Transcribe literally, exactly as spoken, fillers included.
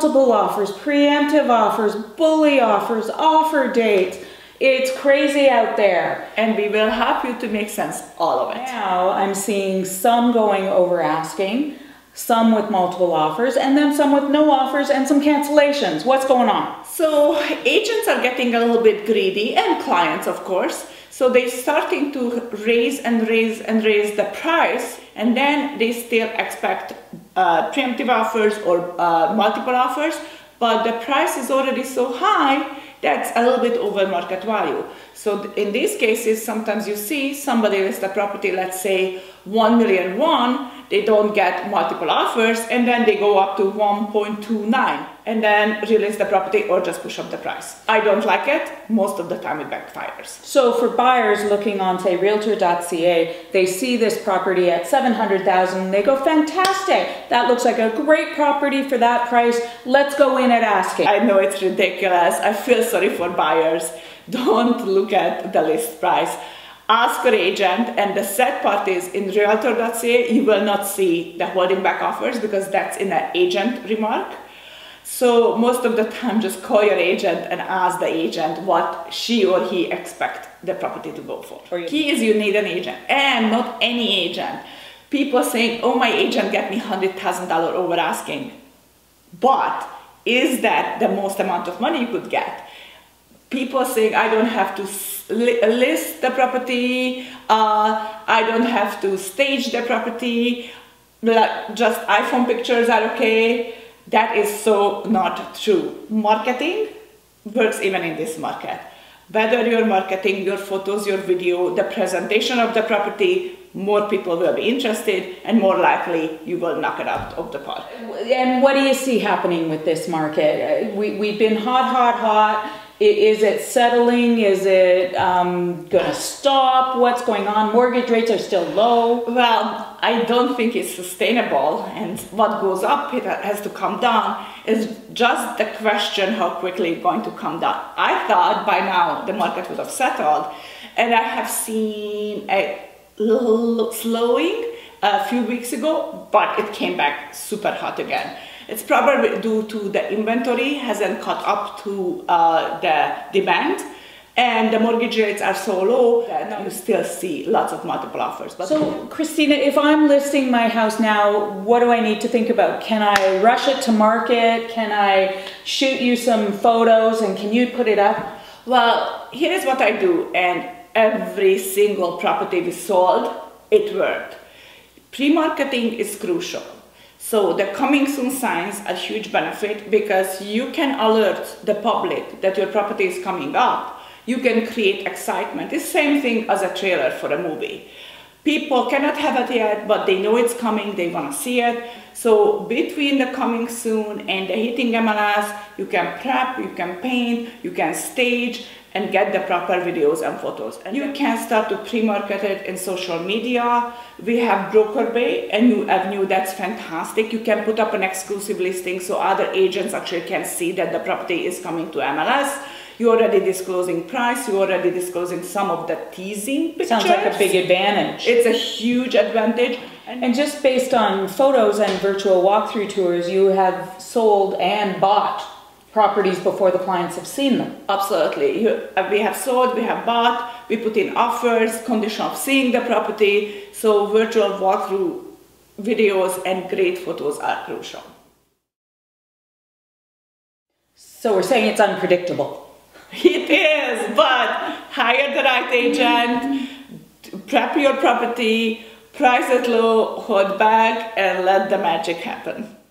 multiple offers, preemptive offers, bully offers, offer dates. It's crazy out there. And we will help you to make sense of all of it. Now I'm seeing some going over asking, some with multiple offers, and then some with no offers and some cancellations. What's going on? So agents are getting a little bit greedy, and clients, of course. So they're starting to raise and raise and raise the price, and then they still expect uh, preemptive offers or uh, multiple offers, but the price is already so high that's a little bit over market value. So in these cases, sometimes you see somebody lists the property, let's say one million one, they don't get multiple offers, and then they go up to one point two nine and then release the property or just push up the price. I don't like it. Most of the time it backfires. So for buyers looking on, say, realtor dot C A, they see this property at seven hundred thousand dollars, they go, fantastic, that looks like a great property for that price, let's go in at asking. I know it's ridiculous. I feel sorry for buyers. Don't look at the list price. Ask your agent, and the sad part is in realtor dot C A you will not see the holding back offers because that's in an agent remark. So most of the time just call your agent and ask the agent what she or he expect the property to go for. Key is you need an agent, and not any agent. People saying, oh, my agent get me one hundred thousand dollars over asking. But is that the most amount of money you could get? People saying, I don't have to list the property, uh, I don't have to stage the property, just iPhone pictures are okay. That is so not true. Marketing works even in this market. Whether you're marketing your photos, your video, the presentation of the property, more people will be interested, and more likely you will knock it out of the park. And what do you see happening with this market? We, we've been hot, hot, hot. Is it settling? Is it um, going to stop? What's going on? Mortgage rates are still low. Well, I don't think it's sustainable, and what goes up, it has to come down. It's just the question how quickly it's going to come down. I thought by now the market would have settled, and I have seen a little slowing a few weeks ago, but it came back super hot again. It's probably due to the inventory hasn't caught up to uh, the demand, and the mortgage rates are so low that you still see lots of multiple offers. But so, Krisztina, if I'm listing my house now, what do I need to think about? Can I rush it to market? Can I shoot you some photos, and can you put it up? Well, here is what I do, and every single property we sold, it worked. Pre-marketing is crucial. So the coming soon signs are a huge benefit because you can alert the public that your property is coming up. You can create excitement. It's the same thing as a trailer for a movie. People cannot have it yet, but they know it's coming, they want to see it. So between the coming soon and the hitting M L S, you can prep, you can paint, you can stage, and get the proper videos and photos. And you can start to pre-market it in social media. We have Broker Bay, a new avenue that's fantastic. You can put up an exclusive listing so other agents actually can see that the property is coming to M L S. You're already disclosing price, you're already disclosing some of the teasing pictures. Sounds like a big advantage. It's a huge advantage. And just based on photos and virtual walkthrough tours, you have sold and bought properties before the clients have seen them. Absolutely. You, we have sold, we have bought, we put in offers, condition of seeing the property. So virtual walkthrough videos and great photos are crucial. So we're saying it's unpredictable. It is, but hire the right agent, prep your property, price it low, hold back, and let the magic happen.